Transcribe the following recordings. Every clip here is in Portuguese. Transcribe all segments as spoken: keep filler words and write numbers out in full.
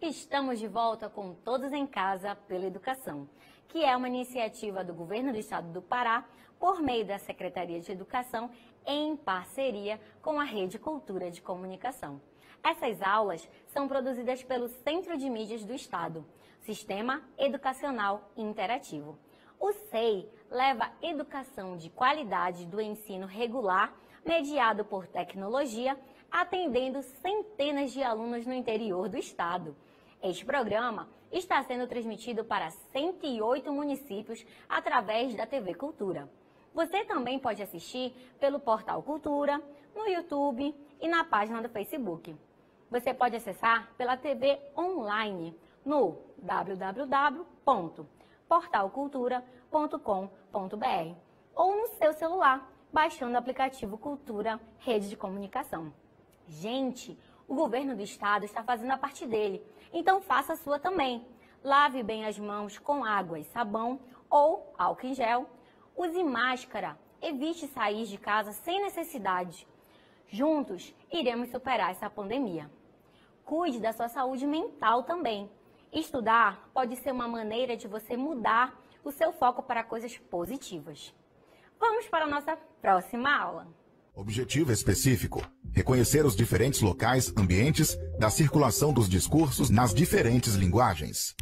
Estamos de volta com Todos em Casa pela Educação, que é uma iniciativa do Governo do Estado do Pará por meio da Secretaria de Educação em parceria com a Rede Cultura de Comunicação. Essas aulas são produzidas pelo Centro de Mídias do Estado, Sistema Educacional Interativo. O S E I leva educação de qualidade do ensino regular, mediado por tecnologia, atendendo centenas de alunos no interior do estado. Este programa está sendo transmitido para cento e oito municípios através da T V Cultura. Você também pode assistir pelo Portal Cultura, no YouTube e na página do Facebook. Você pode acessar pela T V online no w w w ponto portal cultura ponto com ponto b r ou no seu celular, baixando o aplicativo Cultura Rede de Comunicação. Gente, o governo do estado está fazendo a parte dele, então faça a sua também. Lave bem as mãos com água e sabão ou álcool em gel. Use máscara, evite sair de casa sem necessidade. Juntos, iremos superar essa pandemia. Cuide da sua saúde mental também. Estudar pode ser uma maneira de você mudar o seu foco para coisas positivas. Vamos para a nossa próxima aula. Objetivo específico: reconhecer os diferentes locais, ambientes da circulação dos discursos nas diferentes linguagens.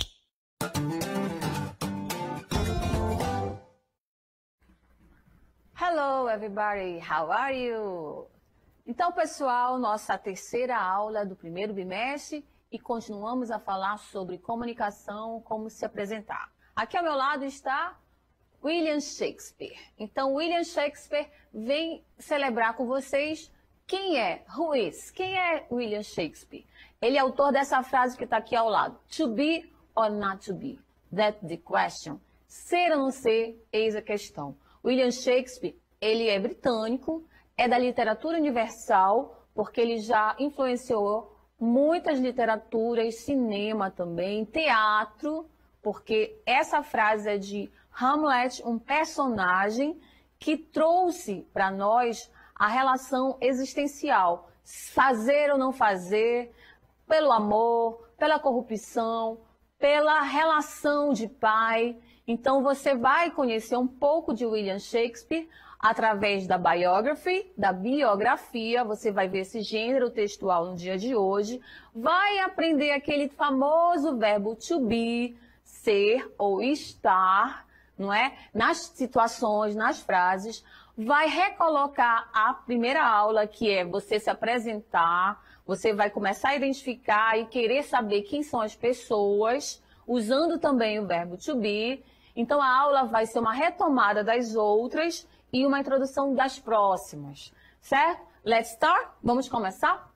Hello everybody, how are you? Então, pessoal, nossa terceira aula do primeiro bimestre e continuamos a falar sobre comunicação, como se apresentar. Aqui ao meu lado está William Shakespeare. Então, William Shakespeare vem celebrar com vocês quem é, who is, quem é William Shakespeare. Ele é autor dessa frase que está aqui ao lado. To be or not to be, that's the question. Ser ou não ser, eis a questão. William Shakespeare, ele é britânico, é da literatura universal, porque ele já influenciou muitas literaturas, cinema também, teatro, porque essa frase é de Hamlet, um personagem que trouxe para nós a relação existencial, fazer ou não fazer, pelo amor, pela corrupção, pela relação de pai. Então você vai conhecer um pouco de William Shakespeare através da biography, da biografia, você vai ver esse gênero textual no dia de hoje, vai aprender aquele famoso verbo to be, ser ou estar, não é? Nas situações, nas frases, vai recolocar a primeira aula, que é você se apresentar, você vai começar a identificar e querer saber quem são as pessoas, usando também o verbo to be. Então a aula vai ser uma retomada das outras e uma introdução das próximas, certo? Let's start? Vamos começar?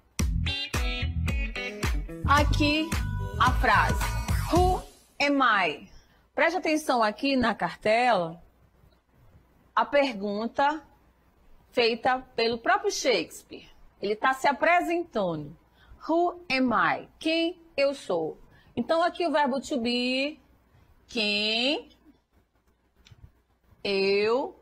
Aqui a frase. Who am I? Preste atenção aqui na cartela, a pergunta feita pelo próprio Shakespeare. Ele está se apresentando. Who am I? Quem eu sou? Então aqui o verbo to be, quem eu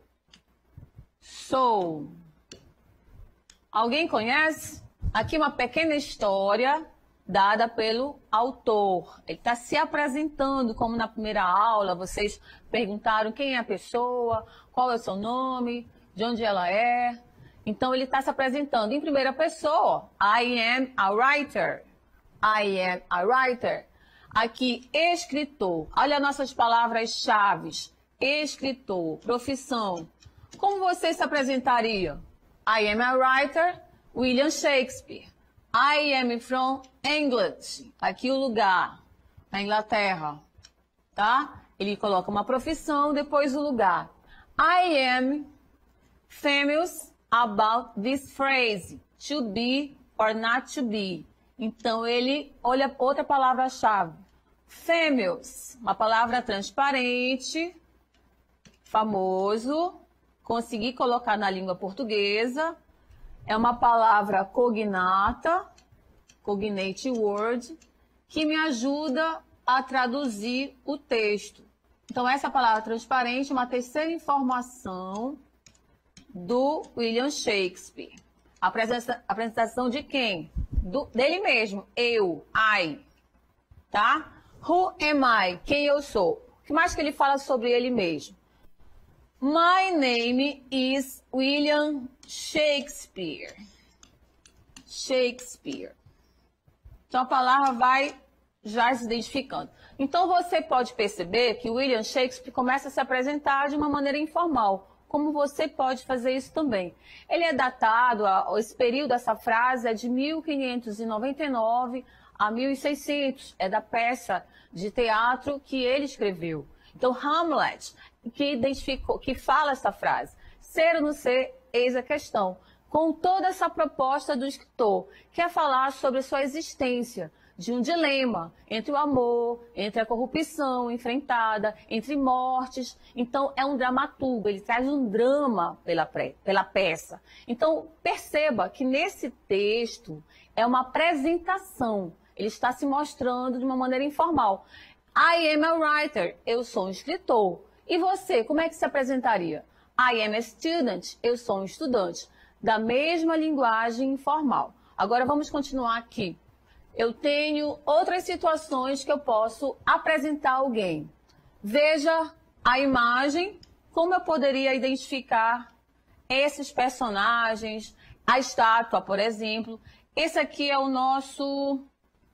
sou. Alguém conhece? Aqui uma pequena história dada pelo autor. Ele está se apresentando, como na primeira aula, vocês perguntaram quem é a pessoa, qual é o seu nome, de onde ela é. Então ele está se apresentando em primeira pessoa. I am a writer. I am a writer. Aqui, escritor. Olha nossas palavras-chave. Escritor, profissão. Como você se apresentaria? I am a writer, William Shakespeare. I am from England. Aqui o lugar, na Inglaterra, tá? Ele coloca uma profissão, depois o lugar. I am famous about this phrase, to be or not to be. Então ele olha outra palavra-chave. Famous, uma palavra transparente, famoso, consegui colocar na língua portuguesa. É uma palavra cognata, cognate word, que me ajuda a traduzir o texto. Então, essa palavra transparente é uma terceira informação do William Shakespeare. A apresentação de quem? Do, dele mesmo, eu, I. tá? Who am I? Quem eu sou? O que mais que ele fala sobre ele mesmo? My name is William Shakespeare. Shakespeare. Então a palavra vai já se identificando. Então você pode perceber que William Shakespeare começa a se apresentar de uma maneira informal, como você pode fazer isso também. Ele é datado, esse período, essa frase é de mil quinhentos e noventa e nove a mil e seiscentos, é da peça de teatro que ele escreveu. Então Hamlet, que identificou, que fala essa frase, ser ou não ser, eis a questão. Com toda essa proposta do escritor, quer falar sobre a sua existência, de um dilema entre o amor, entre a corrupção enfrentada, entre mortes. Então, é um dramaturgo, ele traz um drama pela, pré, pela peça. Então, perceba que nesse texto é uma apresentação, ele está se mostrando de uma maneira informal. I am a writer, eu sou um escritor. E você, como é que se apresentaria? I am a student, eu sou um estudante. Da mesma linguagem informal. Agora vamos continuar aqui. Eu tenho outras situações que eu posso apresentar alguém. Veja a imagem, como eu poderia identificar esses personagens, a estátua, por exemplo. Esse aqui é o nosso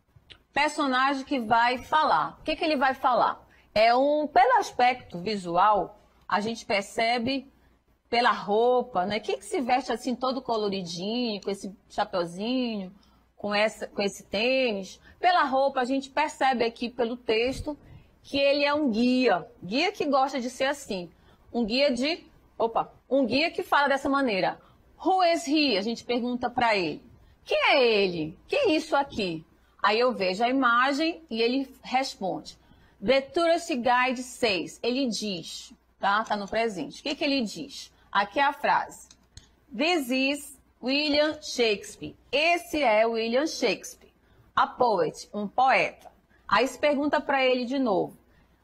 personagem que vai falar. O que, que ele vai falar? É um, pelo aspecto visual, a gente percebe pela roupa, né? Que que se veste assim todo coloridinho, com esse chapeuzinho, com, essa, com esse tênis. Pela roupa, a gente percebe aqui pelo texto que ele é um guia. Guia que gosta de ser assim. Um guia de... Opa! Um guia que fala dessa maneira. Who is he? A gente pergunta para ele. Quem é ele? Que é isso aqui? Aí eu vejo a imagem e ele responde. The Tourist Guide says. Ele diz, tá? Tá no presente. O que que ele diz? Aqui é a frase. This is William Shakespeare. Esse é William Shakespeare. A poet, um poeta. Aí se pergunta para ele de novo.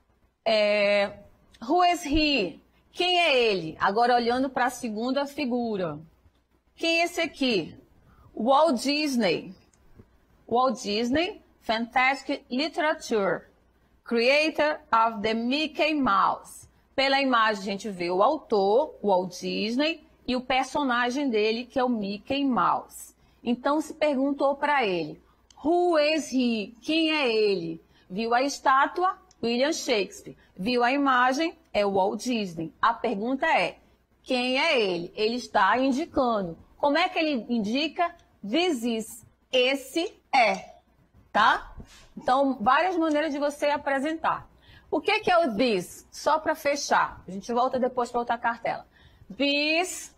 É, who is he? Quem é ele? Agora olhando para a segunda figura. Quem é esse aqui? Walt Disney. Walt Disney, Fantastic Literature. Creator of the Mickey Mouse. Pela imagem a gente vê o autor, o Walt Disney, e o personagem dele, que é o Mickey Mouse. Então se perguntou para ele, who is he? Quem é ele? Viu a estátua? William Shakespeare. Viu a imagem? É o Walt Disney. A pergunta é, quem é ele? Ele está indicando. Como é que ele indica? This is. Esse é. Tá? Então, várias maneiras de você apresentar. O que, que é o this? Só para fechar. A gente volta depois para outra cartela. This,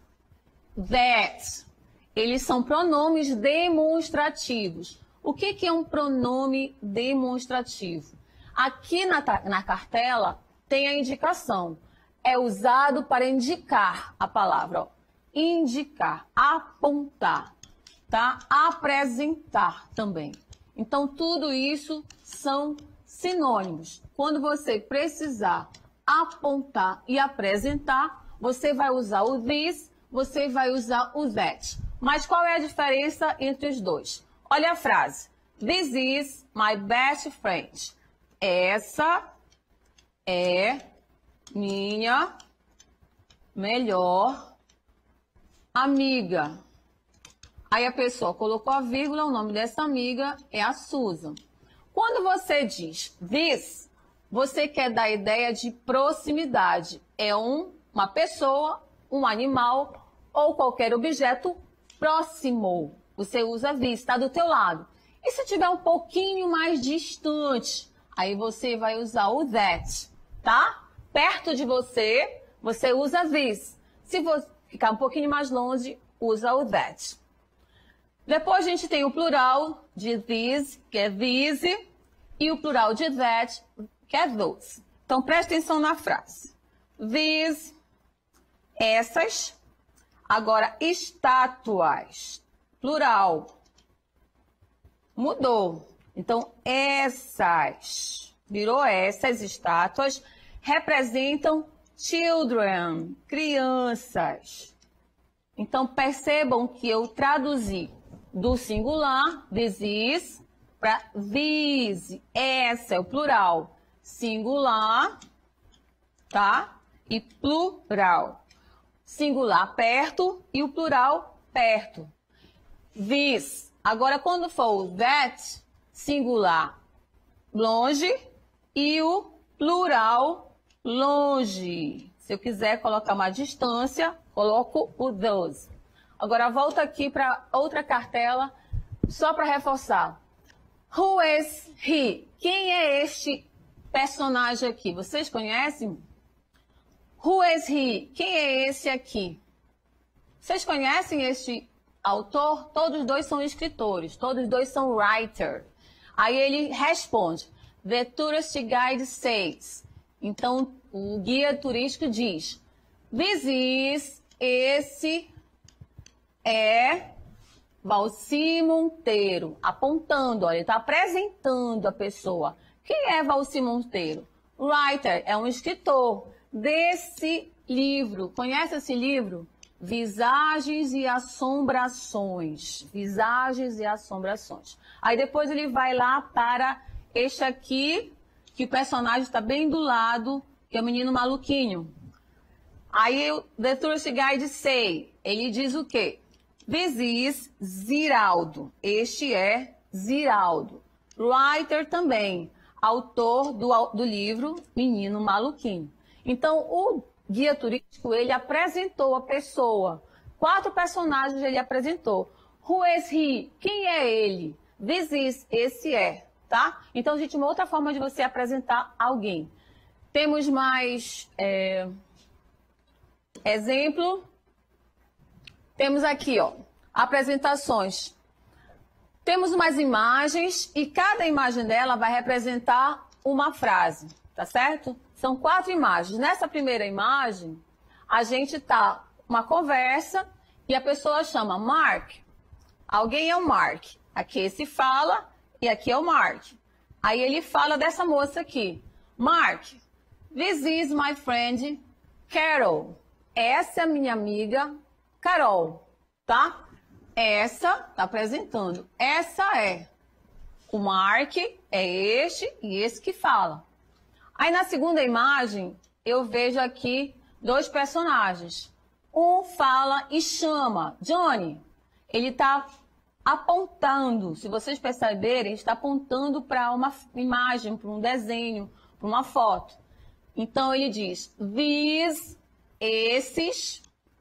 that. Eles são pronomes demonstrativos. O que, que é um pronome demonstrativo? Aqui na, na cartela tem a indicação. É usado para indicar a palavra. Ó. Indicar, apontar, tá? Apresentar também. Então, tudo isso são sinônimos. Quando você precisar apontar e apresentar, você vai usar o this, você vai usar o that. Mas qual é a diferença entre os dois? Olha a frase. This is my best friend. Essa é minha melhor amiga. Aí a pessoa colocou a vírgula, o nome dessa amiga é a Susan. Quando você diz this, você quer dar a ideia de proximidade. É um, uma pessoa, um animal ou qualquer objeto próximo. Você usa this, está do teu lado. E se tiver um pouquinho mais distante, aí você vai usar o that, tá? Perto de você, você usa this. Se você ficar um pouquinho mais longe, usa o that. Depois a gente tem o plural de this, que é these, e o plural de that, que é those. Então, preste atenção na frase. These, essas. Agora, estátuas, plural. Mudou. Então, essas, virou essas estátuas, representam children, crianças. Então, percebam que eu traduzi do singular, this is, para these. Essa é o plural. Singular, tá? E plural. Singular perto e o plural perto. This. Agora, quando for o that, singular longe e o plural longe. Se eu quiser colocar uma distância, coloco o those. Agora, volta aqui para outra cartela, só para reforçar. Who is he? Quem é este personagem aqui? Vocês conhecem? Who is he? Quem é esse aqui? Vocês conhecem este autor? Todos dois são escritores, todos dois são writer. Aí ele responde, the tourist guide says. Então, o guia turístico diz, this is, esse é Valci Monteiro, apontando, olha, ele está apresentando a pessoa. Quem é Valci Monteiro? Writer, é um escritor desse livro. Conhece esse livro? Visagens e Assombrações. Visagens e Assombrações. Aí depois ele vai lá para este aqui, que o personagem está bem do lado, que é o menino maluquinho. Aí o The Tourist Guide say, ele diz o quê? This is Ziraldo. Este é Ziraldo. Writer também, autor do, do livro Menino Maluquinho. Então, o guia turístico, ele apresentou a pessoa. Quatro personagens ele apresentou. Who is he? Quem é ele? This is, esse é, tá? Então, gente, uma outra forma de você apresentar alguém. Temos mais é, exemplo. Temos aqui, ó, apresentações. Temos umas imagens e cada imagem dela vai representar uma frase, tá certo? São quatro imagens. Nessa primeira imagem, a gente tá uma conversa e a pessoa chama Mark. Alguém é o Mark. Aqui esse fala e aqui é o Mark. Aí ele fala dessa moça aqui. Mark, this is my friend Carol. Essa é a minha amiga Carol, tá? Essa tá apresentando. Essa é o Mark, é este e esse que fala. Aí na segunda imagem, eu vejo aqui dois personagens. Um fala e chama. Johnny, ele está apontando. Se vocês perceberem, ele está apontando para uma imagem, para um desenho, para uma foto. Então ele diz, these, esses,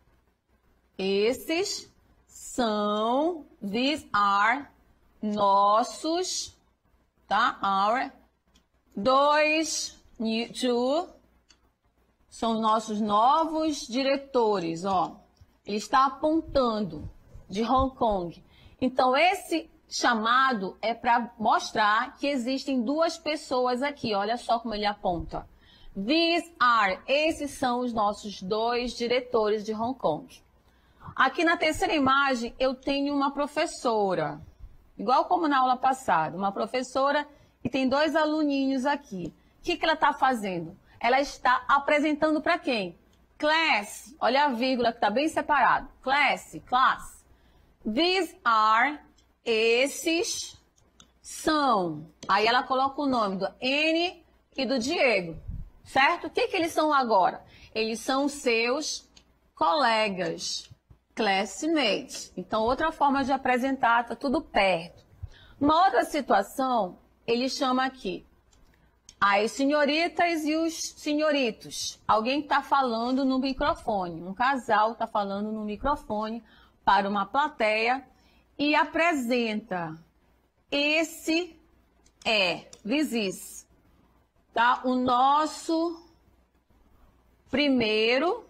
esses são, these are, nossos, tá? Our, dois, two, são nossos novos diretores, ó. Ele está apontando de Hong Kong. Então, esse chamado é para mostrar que existem duas pessoas aqui. Olha só como ele aponta. These are, esses são os nossos dois diretores de Hong Kong. Aqui na terceira imagem, eu tenho uma professora. Igual como na aula passada, uma professora e tem dois aluninhos aqui. O que, que ela está fazendo? Ela está apresentando para quem? Class. Olha a vírgula que está bem separado. Class, class. These are, esses são. Aí ela coloca o nome do N e do Diego. Certo? O que, que eles são agora? Eles são seus colegas. Classmates. Então, outra forma de apresentar, está tudo perto. Uma outra situação, ele chama aqui as senhoritas e os senhoritos. Alguém está falando no microfone, um casal está falando no microfone para uma plateia e apresenta. Esse é, this is, tá? O nosso primeiro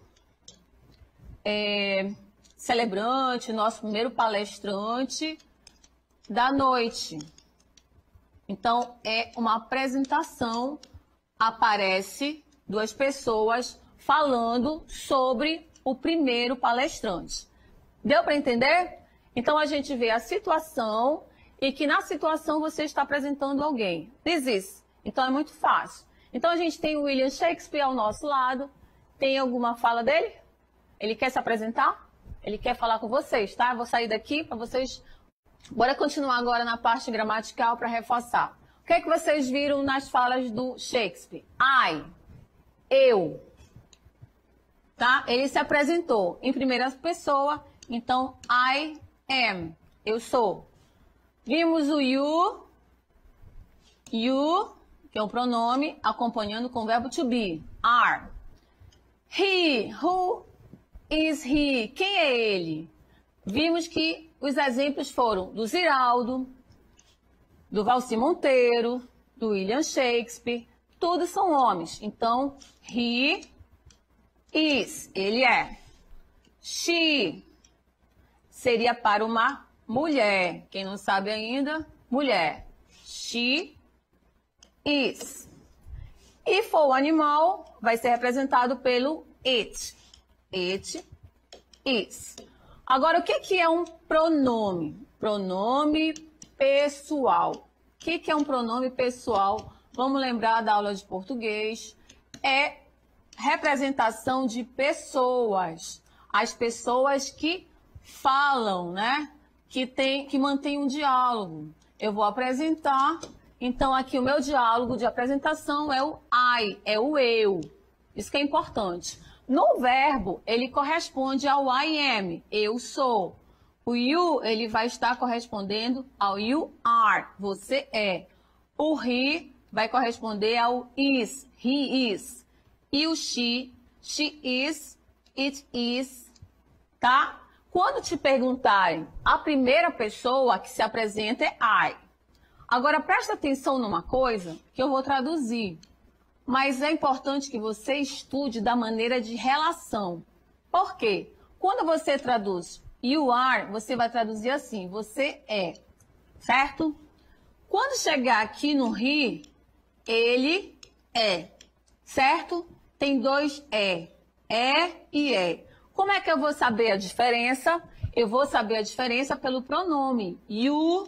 é, celebrante, nosso primeiro palestrante da noite. Então, é uma apresentação, aparece duas pessoas falando sobre o primeiro palestrante. Deu para entender? Então, a gente vê a situação e que na situação você está apresentando alguém. This is. Então, é muito fácil. Então, a gente tem o William Shakespeare ao nosso lado. Tem alguma fala dele? Ele quer se apresentar? Ele quer falar com vocês, tá? Eu vou sair daqui para vocês Bora continuar agora na parte gramatical para reforçar. O que é que vocês viram nas falas do Shakespeare? I, eu, tá? Ele se apresentou em primeira pessoa, então I am, eu sou. Vimos o you, you, que é o pronome, acompanhando com o verbo to be, are. He, who is he? Quem é ele? Vimos que os exemplos foram do Ziraldo, do Valci Monteiro, do William Shakespeare, todos são homens. Então, he is, ele é. She seria para uma mulher. Quem não sabe ainda, mulher. She is. E for o animal, vai ser representado pelo it. It is. Agora, o que, que é um pronome? Pronome pessoal. O que, que é um pronome pessoal? Vamos lembrar da aula de português. É representação de pessoas. As pessoas que falam, né? Que, tem, que mantêm um diálogo. Eu vou apresentar. Então, aqui o meu diálogo de apresentação é o I, é o eu. Isso que é importante. No verbo, ele corresponde ao I am, eu sou. O you, ele vai estar correspondendo ao you are, você é. O he vai corresponder ao is, he is. E o she, she is, it is, tá? Quando te perguntarem, a primeira pessoa que se apresenta é I. Agora, presta atenção numa coisa que eu vou traduzir. Mas é importante que você estude da maneira de relação. Por quê? Quando você traduz you are, você vai traduzir assim, você é, certo? Quando chegar aqui no he, ele é, certo? Tem dois é, é e é. Como é que eu vou saber a diferença? Eu vou saber a diferença pelo pronome. You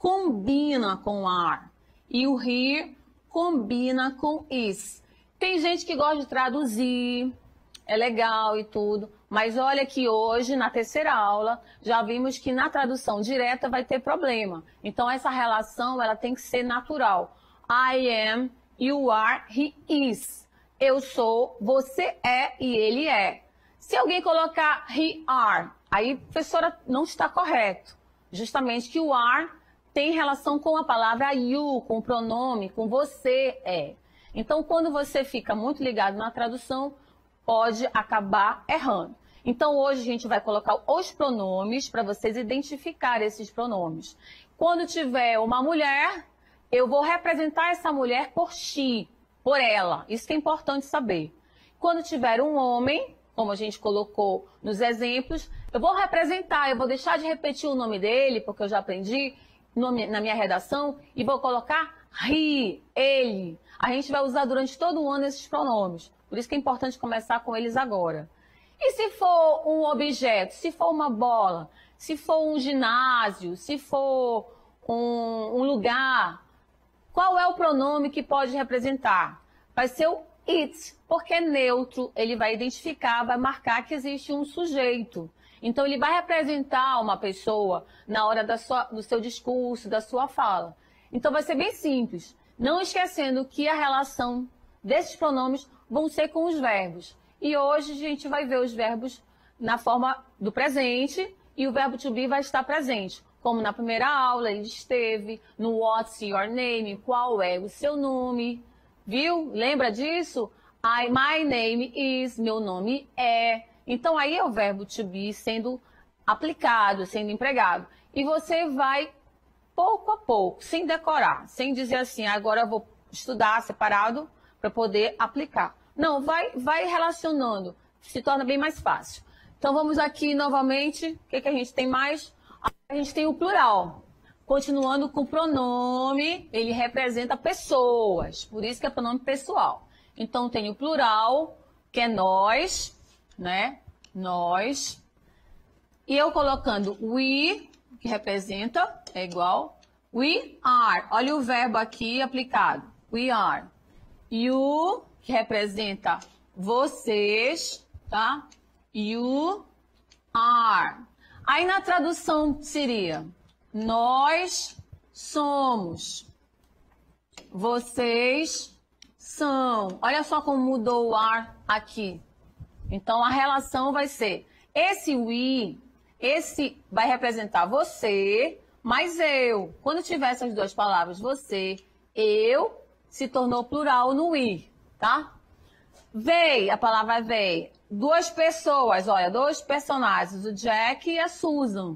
combina com are. E o he combina com is. Tem gente que gosta de traduzir, é legal e tudo, mas olha que hoje, na terceira aula, já vimos que na tradução direta vai ter problema. Então, essa relação ela tem que ser natural. I am, you are, he is. Eu sou, você é e ele é. Se alguém colocar he are, aí, professora, não está correto. Justamente que o are tem relação com a palavra you, com o pronome, com você é. Então, quando você fica muito ligado na tradução, pode acabar errando. Então, hoje a gente vai colocar os pronomes para vocês identificarem esses pronomes. Quando tiver uma mulher, eu vou representar essa mulher por she, por ela. Isso que é importante saber. Quando tiver um homem, como a gente colocou nos exemplos, eu vou representar, eu vou deixar de repetir o nome dele, porque eu já aprendi na minha redação, e vou colocar he, ele. A gente vai usar durante todo o ano esses pronomes. Por isso que é importante começar com eles agora. E se for um objeto, se for uma bola, se for um ginásio, se for um, um lugar, qual é o pronome que pode representar? Vai ser o it, porque é neutro, ele vai identificar, vai marcar que existe um sujeito. Então, ele vai representar uma pessoa na hora da sua, do seu discurso, da sua fala. Então, vai ser bem simples. Não esquecendo que a relação desses pronomes vão ser com os verbos. E hoje a gente vai ver os verbos na forma do presente e o verbo to be vai estar presente. Como na primeira aula, ele esteve no what's your name, qual é o seu nome. Viu? Lembra disso? I, my name is, meu nome é. Então, aí é o verbo to be sendo aplicado, sendo empregado. E você vai, pouco a pouco, sem decorar, sem dizer assim, agora eu vou estudar separado para poder aplicar. Não, vai, vai relacionando, se torna bem mais fácil. Então, vamos aqui novamente, o que, que a gente tem mais? A gente tem o plural. Continuando com o pronome, ele representa pessoas, por isso que é pronome pessoal. Então, tem o plural, que é nós, né? Nós. E eu colocando we, que representa, é igual, we are. Olha o verbo aqui aplicado. We are. You, que representa vocês, tá? You are. Aí na tradução seria nós somos. Vocês são. Olha só como mudou o ar aqui. Então, a relação vai ser esse we, esse vai representar você, mais eu. Quando tiver essas duas palavras, você, eu, se tornou plural no we, tá? They, a palavra they. Duas pessoas, olha, dois personagens, o Jack e a Susan.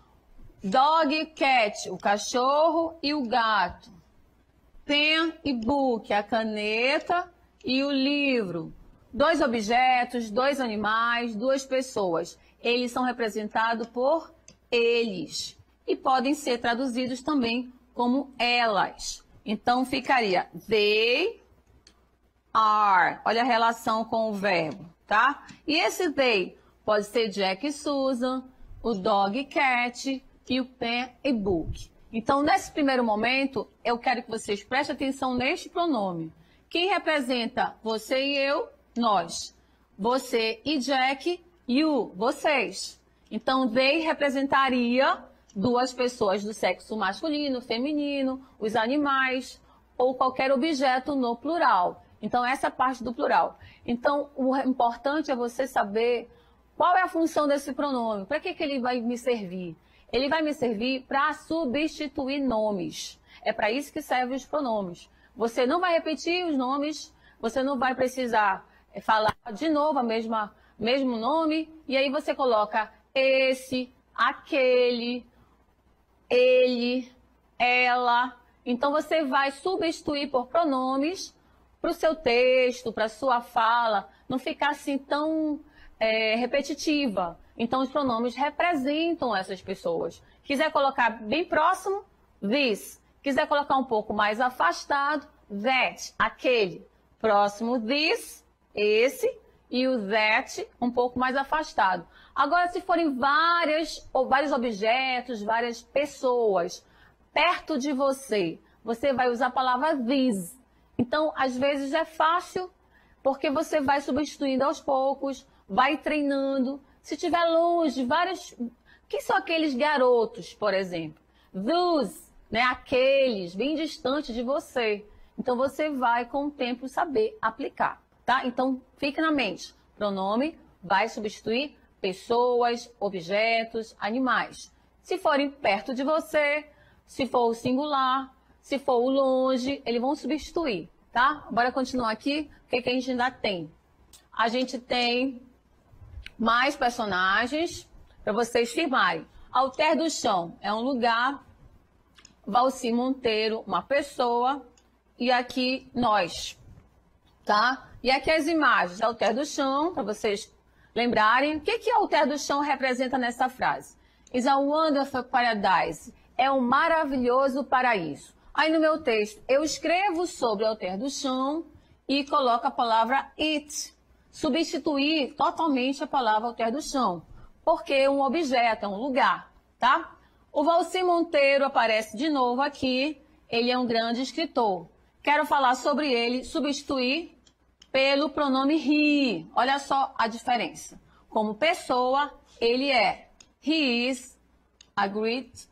Dog e cat, o cachorro e o gato. Pen e book, a caneta e o livro. Dois objetos, dois animais, duas pessoas. Eles são representados por eles. E podem ser traduzidos também como elas. Então, ficaria they are. Olha a relação com o verbo, tá? E esse they pode ser Jack e Susan, o dog e cat e o pen e book. Então, nesse primeiro momento, eu quero que vocês prestem atenção neste pronome. Quem representa você e eu? Nós. Você e Jack, you, vocês. Então, they representaria duas pessoas do sexo masculino, feminino, os animais ou qualquer objeto no plural. Então, essa é a parte do plural. Então, o importante é você saber qual é a função desse pronome. Para que, que ele vai me servir? Ele vai me servir para substituir nomes. É para isso que servem os pronomes. Você não vai repetir os nomes, você não vai precisar falar de novo a mesma mesmo nome, e aí você coloca esse, aquele, ele, ela. Então você vai substituir por pronomes para o seu texto, para a sua fala, não ficar assim tão é, repetitiva. Então, os pronomes representam essas pessoas. Quiser colocar bem próximo, this. Quiser colocar um pouco mais afastado, that, aquele. Próximo, this, esse. E o that, um pouco mais afastado. Agora, se forem várias, ou vários objetos, várias pessoas perto de você, você vai usar a palavra these. Então, às vezes é fácil, porque você vai substituindo aos poucos, vai treinando. Se estiver longe, vários... Quem são aqueles garotos, por exemplo? Those, né? Aqueles, bem distantes de você. Então, você vai, com o tempo, saber aplicar, tá? Então, fique na mente. Pronome vai substituir pessoas, objetos, animais. Se forem perto de você, se for o singular, se for o longe, eles vão substituir, tá? Bora continuar aqui. O que, que a gente ainda tem? A gente tem... mais personagens para vocês firmarem. Alter do Chão é um lugar, Valci Monteiro, uma pessoa, e aqui nós, tá? E aqui as imagens, Alter do Chão, para vocês lembrarem. O que que Alter do Chão representa nessa frase? Is a wonderful paradise. É um maravilhoso paraíso. Aí no meu texto eu escrevo sobre Alter do Chão e coloco a palavra it. Substituir totalmente a palavra alter do chão, porque é um objeto, é um lugar, tá? O Valci Monteiro aparece de novo aqui, ele é um grande escritor. Quero falar sobre ele, substituir pelo pronome he. Olha só a diferença. Como pessoa, ele é he is a great,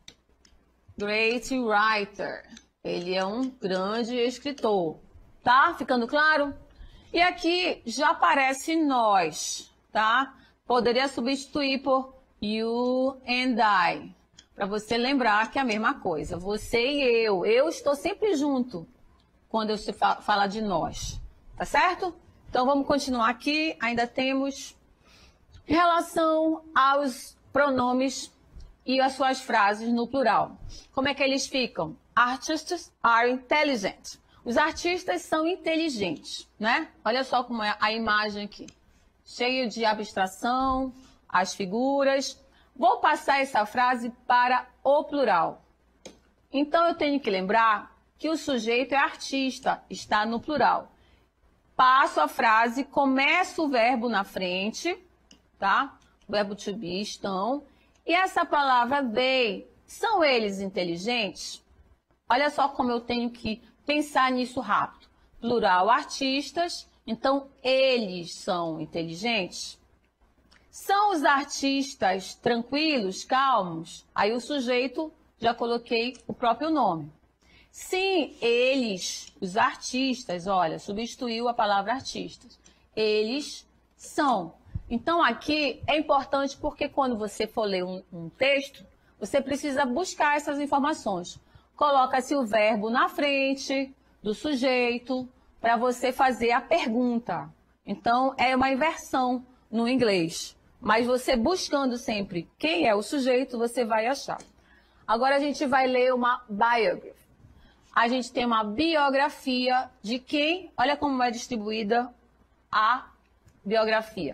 great writer. Ele é um grande escritor, tá? Ficando claro? E aqui já aparece nós, tá? Poderia substituir por you and I. Para você lembrar que é a mesma coisa. Você e eu. Eu estou sempre junto quando eu se fa- fala de nós. Tá certo? Então vamos continuar aqui. Ainda temos em relação aos pronomes e as suas frases no plural. Como é que eles ficam? Artists are intelligent. Os artistas são inteligentes, né? Olha só como é a imagem aqui. Cheio de abstração, as figuras. Vou passar essa frase para o plural. Então, eu tenho que lembrar que o sujeito é artista, está no plural. Passo a frase, começo o verbo na frente, tá? O verbo to be, estão. E essa palavra they, são eles inteligentes? Olha só como eu tenho que pensar nisso rápido. Plural, artistas. Então, eles são inteligentes? São os artistas tranquilos, calmos? Aí o sujeito já coloquei o próprio nome. Sim, eles, os artistas, olha, substituiu a palavra artistas. Eles são. Então, aqui é importante porque quando você for ler um, um texto, você precisa buscar essas informações. Coloca-se o verbo na frente do sujeito para você fazer a pergunta. Então, é uma inversão no inglês. Mas você buscando sempre quem é o sujeito, você vai achar. Agora a gente vai ler uma biography. A gente tem uma biografia de quem? Olha como é distribuída a biografia.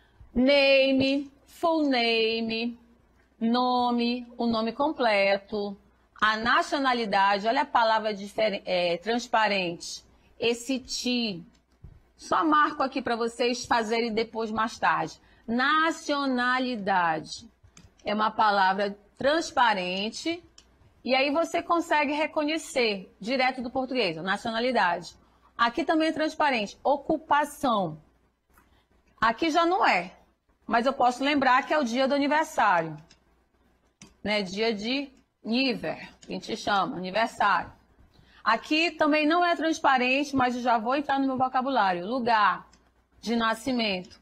Name, full name, nome, o nome completo, a nacionalidade, olha a palavra é, transparente, esse ti. Só marco aqui para vocês fazerem depois mais tarde. Nacionalidade é uma palavra transparente e aí você consegue reconhecer direto do português, a nacionalidade. Aqui também é transparente, ocupação. Aqui já não é, mas eu posso lembrar que é o dia do aniversário, né? Dia de níver, que a gente chama, aniversário. Aqui também não é transparente, mas eu já vou entrar no meu vocabulário. Lugar de nascimento.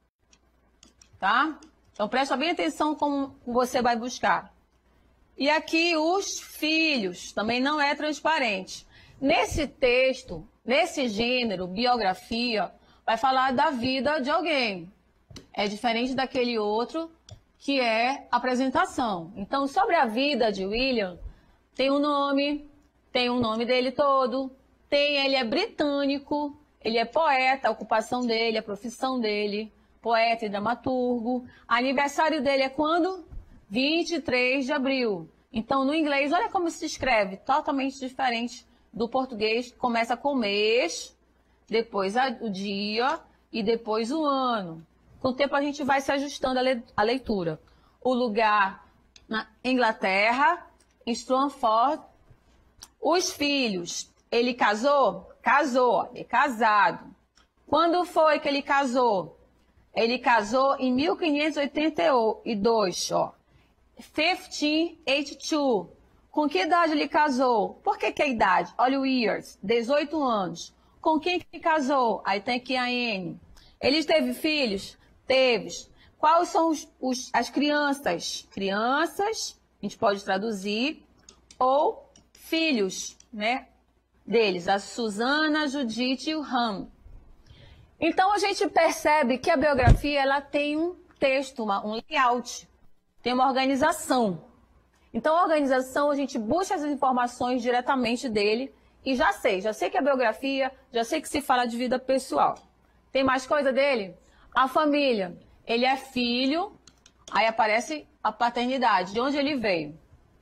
Tá? Então, presta bem atenção como você vai buscar. E aqui, os filhos, também não é transparente. Nesse texto, nesse gênero, biografia, vai falar da vida de alguém. É diferente daquele outro, que é apresentação. Então, sobre a vida de William, tem um nome, tem o nome dele todo, tem, ele é britânico, ele é poeta, a ocupação dele, a profissão dele, poeta e dramaturgo. Aniversário dele é quando? vinte e três de abril. Então, no inglês, olha como se escreve, totalmente diferente do português. Começa com o mês, depois o dia e depois o ano. Com o tempo, a gente vai se ajustando a leitura. O lugar na Inglaterra, em Stratford. Os filhos, ele casou? Casou, é casado. Quando foi que ele casou? Ele casou em mil quinhentos e oitenta e dois, ó. mil quinhentos e oitenta e dois. Com que idade ele casou? Por que que é a idade? Olha o years, dezoito anos. Com quem que casou? Aí tem aqui a N. Ele teve filhos? Teve. Quais são os, os, as crianças? Crianças, a gente pode traduzir, ou filhos, né, deles, a Susana, a Judite e o Ram. Então, a gente percebe que a biografia, ela tem um texto, uma, um layout, tem uma organização. Então, a organização, a gente busca as informações diretamente dele e já sei, já sei que é biografia, já sei que se fala de vida pessoal. Tem mais coisa dele? A família. Ele é filho, aí aparece a paternidade, de onde ele veio.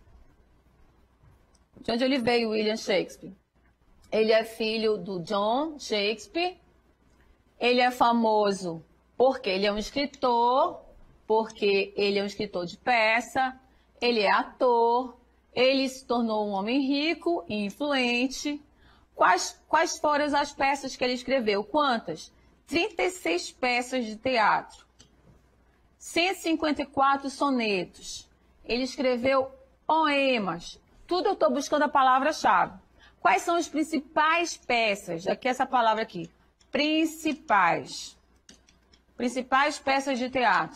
De onde ele veio, William Shakespeare? Ele é filho do John Shakespeare. Ele é famoso porque ele é um escritor, porque ele é um escritor de peça, ele é ator, ele se tornou um homem rico e influente. Quais, quais foram as peças que ele escreveu? Quantas? trinta e seis peças de teatro, cento e cinquenta e quatro sonetos. Ele escreveu poemas. Tudo eu estou buscando a palavra-chave. Quais são as principais peças? Aqui essa palavra aqui. Principais. Principais peças de teatro.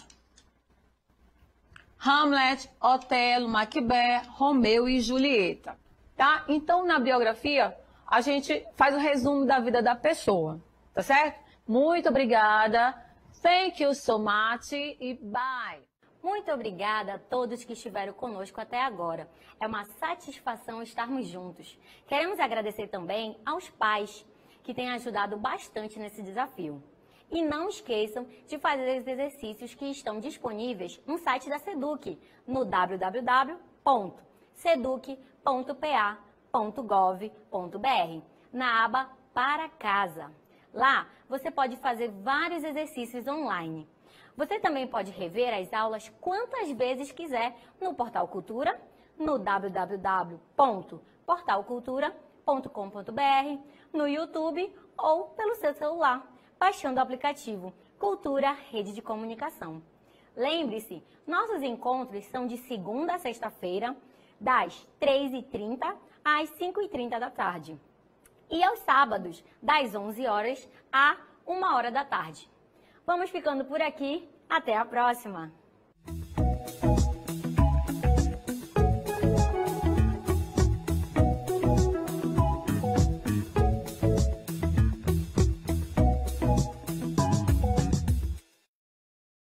Hamlet, Otelo, Macbeth, Romeu e Julieta. Tá? Então, na biografia, a gente faz o resumo da vida da pessoa. Tá certo? Muito obrigada. Thank you so much e bye. Muito obrigada a todos que estiveram conosco até agora. É uma satisfação estarmos juntos. Queremos agradecer também aos pais que têm ajudado bastante nesse desafio. E não esqueçam de fazer os exercícios que estão disponíveis no site da SEDUC, no w w w ponto seduc ponto p a ponto gov ponto b r, na aba Para Casa. Lá, você pode fazer vários exercícios online. Você também pode rever as aulas quantas vezes quiser no Portal Cultura, no w w w ponto portal cultura ponto com ponto b r, no YouTube ou pelo seu celular, baixando o aplicativo Cultura Rede de Comunicação. Lembre-se, nossos encontros são de segunda a sexta-feira, das três e trinta às cinco e trinta da tarde. E aos sábados, das onze horas à uma hora da tarde. Vamos ficando por aqui. Até a próxima!